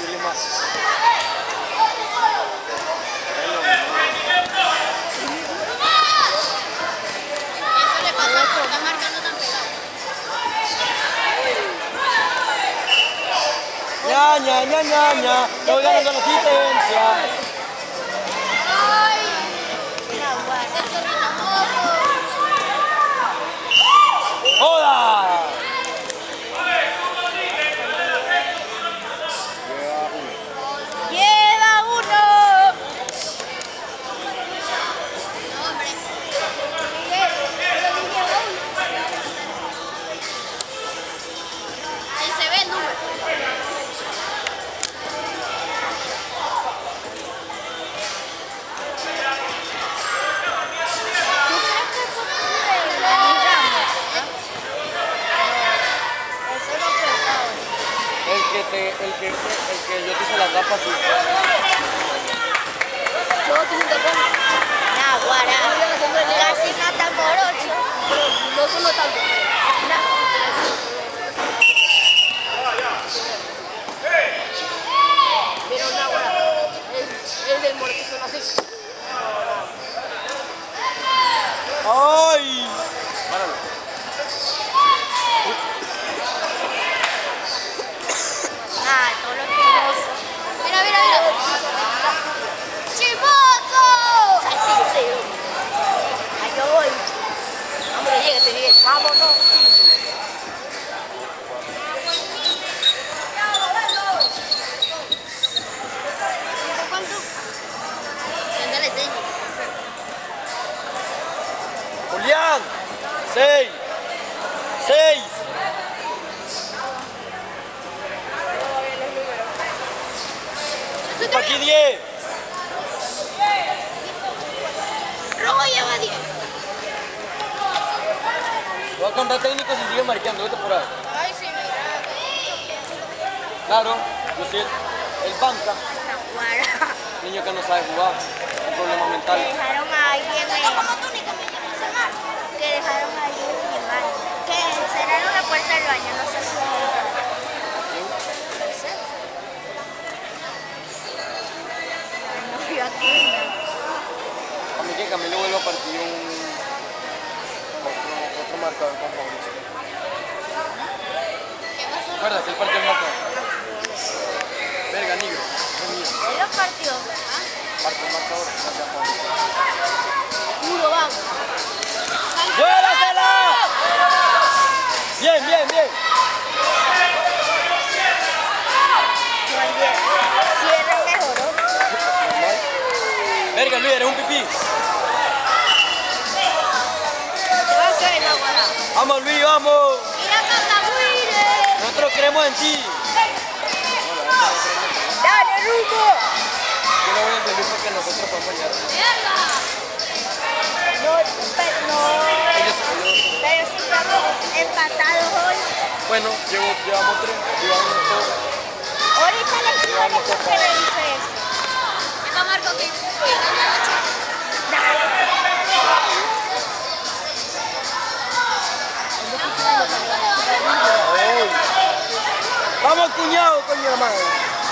decirle más. Eso le pasa por estar marcando tan pegado. Ña. Estoy ganando la asistencia. ¡Ay! La guarda, el zorrito moco. ¡Joda! ¡Lleva uno! No, hombre. Ahí se ve el número. El que yo te hice la tapa, sí. Yo te junto con Naguará. Casi mata morocho. No solo tanto. Pero Naguará. Es del morocho, son así. ¡Ay! Páralo. Ah, todo lo chismoso. Mira. ¡Chismoso! Ahí yo voy. Hombre, llégate bien. Vámonos. ¿Cuánto? Ándale, señor. Julián, 6. Aquí 10. Rojo lleva 10. Voy a contar técnicos y sigue marcando, vete por ahí. Ay, sí, mira. Claro, yo soy el banca, Naguará. niño que no sabe jugar, un problema mental. Que dejaron a alguien que dejaron a alguien en el baño. Que cerraron la puerta del baño, no sé si lo dejaron. No sé. No fui aquí. A mí que Camilo vuelve a partir otro marcador con Fabricio. ¿Qué pasó? ¿Recuerdas que el partido no fue? Verga, negro, es mío. Él lo partió. Parte el marcador, gracias a Fabricio. Puro, vamos. ¡Vuélasela! Bien. Cierre mejoró. Verga, Luis, eres un pipí. Te va a caer la guarda. Vamos, Luis, vamos. Mira, Cacahuire. Nosotros creemos en ti. Dale, Rumbo. Yo le voy a entender porque nosotros podemos llegar. ¡Mierda! No. Ellos. Pero si estamos empatados hoy. Bueno, llevamos 3, llevamos todo. Ahorita les digo a Néstor que le dice eso. ¿Qué Marco que Ay. Vamos, cuñado, coño de madre.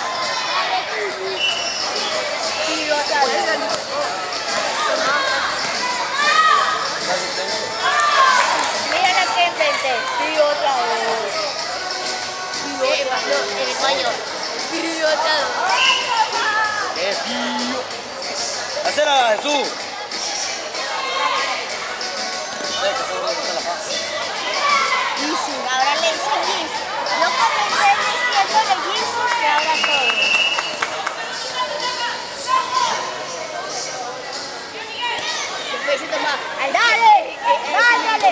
Mira la que inventé. Sí, otra vez. En español. Sí, otra vez. ¡Qué tío! ¡Hacela, Jesús! Easy, ahora le dicen Easy. Yo comencé diciéndole Easy y ahora todo. Besito más. ¡Dale! ¡Dale!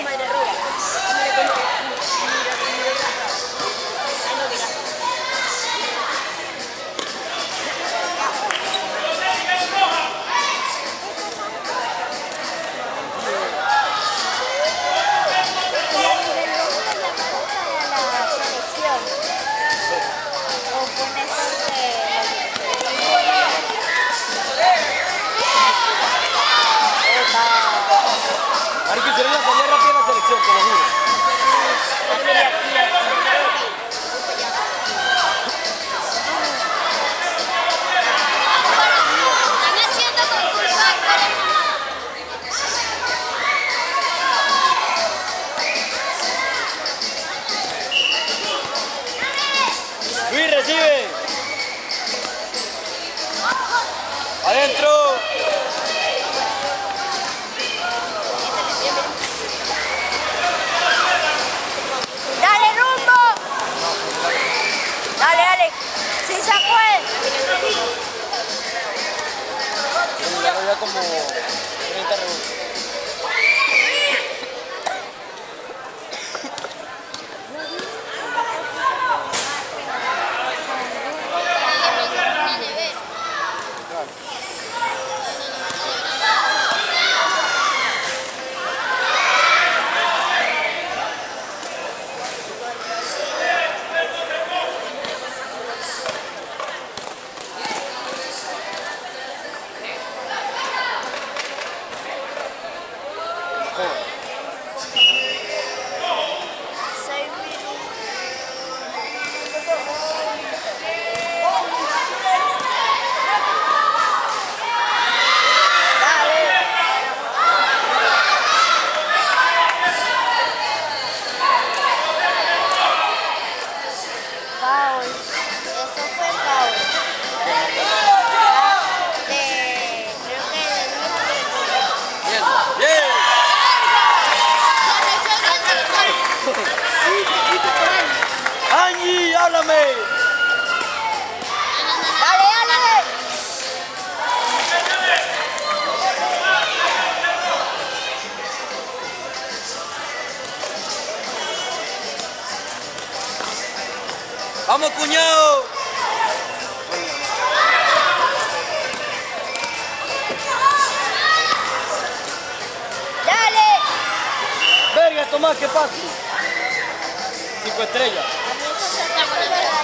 Marico, hicieron la salida rápida de la selección, te lo juro. 6 minutos. Foul. Eso fue foul. Creo que Bien. Angie, háblame. Dale, dale. Vamos, cuñado. Dale. Verga, Tomás, ¿qué pasa? 5 estrellas. A mí eso se me fue la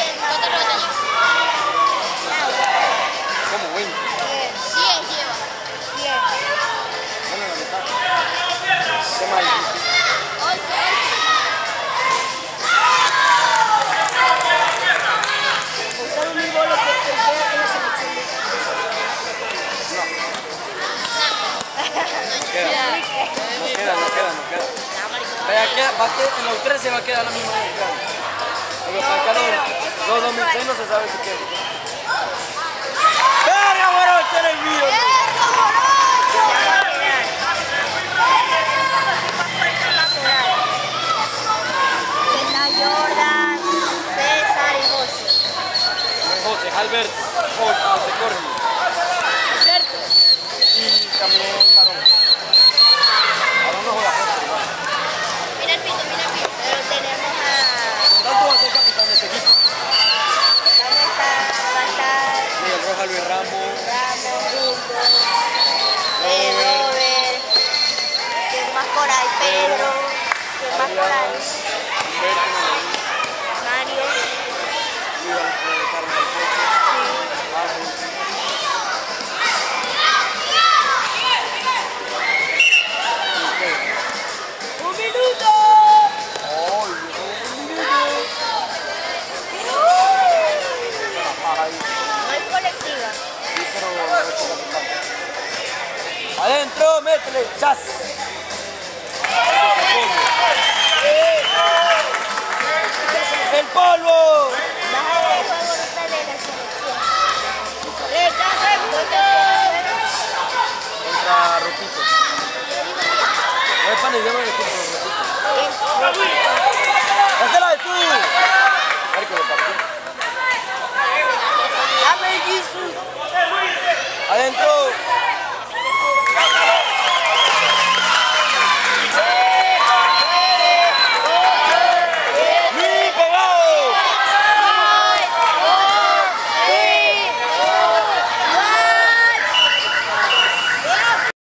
¿Cómo, güey? 10 lleva. 10. Bueno, la mitad. ¿Qué más? 11. Buscar un nivel que queda en la selección de No queda. En los 13 va a quedar la misma mexicana. Pero para los 2006 no se sabe si queda. ¡Verga, Morocho, eres mío! Está Jordan, César y José. José, Alberto, José Corri. Alberto. Y también Aarón. Aarón no juega José, igual. Mira el pito. Pero tenemos a... ¿Cuánto va a ser capitán de este equipo? Va a estar Miguel Rojas, Luis Ramos. Hugo, Robert, ¿quién más por ahí? Pedro, ¿quién más por ahí? Mario, Carlos Alfonso. ¡Un minuto! No es colectiva. Adentro, métele, chas. El polvo. Baja de juego ahorita de la selección. Contra Rotito. No es pan de idioma del equipo, Rotito. ¡Esa es la de tú!